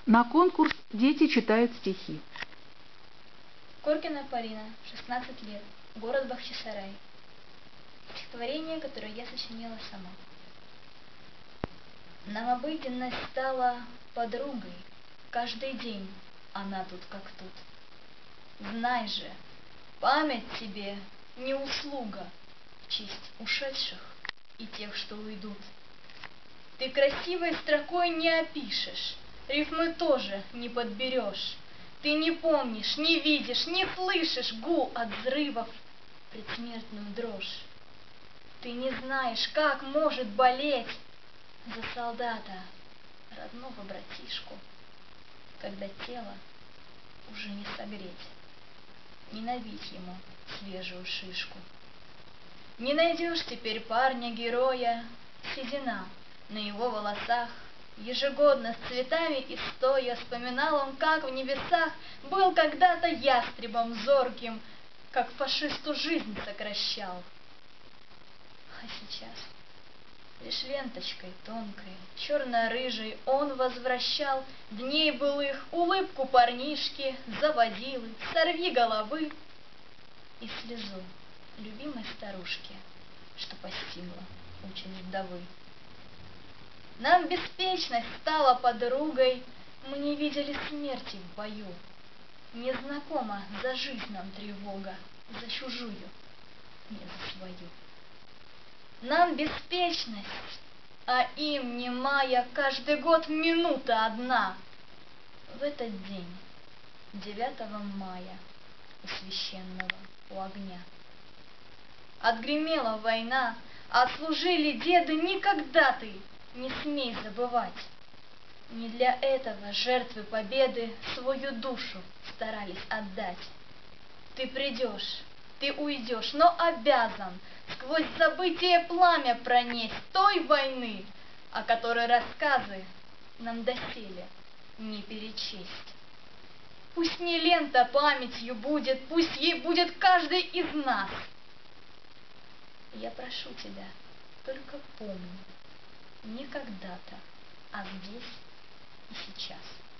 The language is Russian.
На конкурс дети читают стихи. Коркина Полина, 16 лет, город Бахчисарай. Стихотворение, которое я сочинила сама. Нам обыденность стала подругой, каждый день она тут как тут. Знай же, память тебе не услуга в честь ушедших и тех, что уйдут. Ты красивой строкой не опишешь, рифмы тоже не подберешь. Ты не помнишь, не видишь, не слышишь гул от взрывов, предсмертную дрожь. Ты не знаешь, как может болеть за солдата, родного братишку, когда тело уже не согреть. Не набить ему свежую шишку. Не найдешь теперь парня-героя, седина на его волосах. Ежегодно с цветами и стоя вспоминал он, как в небесах был когда-то ястребом зорким, как фашисту жизнь сокращал. А сейчас лишь ленточкой тонкой, черно-рыжей он возвращал дней былых улыбку парнишки, заводилы, сорви головы и слезу любимой старушки, что постигла участь вдовы. Нам беспечность стала подругой, мы не видели смерти в бою. Незнакома за жизнь нам тревога, за чужую, не за свою. Нам беспечность, а им немая каждый год минута одна. В этот день, 9 мая, у священного, у огня. Отгремела война, отслужили деды, никогда ты не смей забывать. Не для этого жертвы победы свою душу старались отдать. Ты придешь, ты уйдешь, но обязан сквозь забытие пламя пронесть той войны, о которой рассказы нам доселе не перечесть. Пусть не лента памятью будет, пусть ей будет каждый из нас. Я прошу тебя, только помни, не когда-то, а здесь и сейчас.